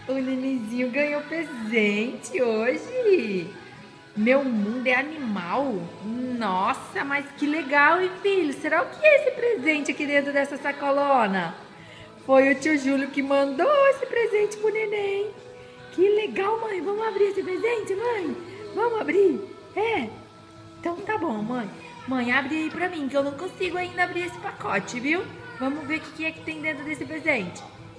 O nenenzinho ganhou presente hoje. Meu mundo é animal. Nossa, mas que legal, hein, filho? Será o que é esse presente aqui dentro dessa sacolona? Foi o tio Júlio que mandou esse presente pro neném. Que legal, mãe. Vamos abrir esse presente, mãe? Vamos abrir? É? Então tá bom, mãe. Mãe, abre aí pra mim, que eu não consigo ainda abrir esse pacote, viu? Vamos ver o que é que tem dentro desse presente.